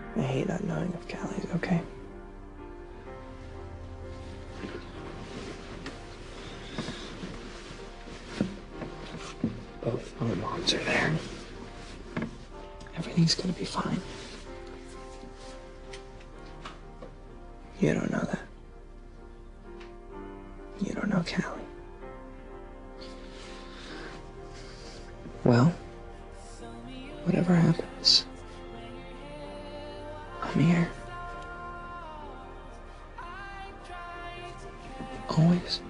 I hate not knowing if Callie's okay. Both our moms are there. Everything's gonna be fine. You don't know that. You don't know Callie. Well, whatever happens, I'm here. Always.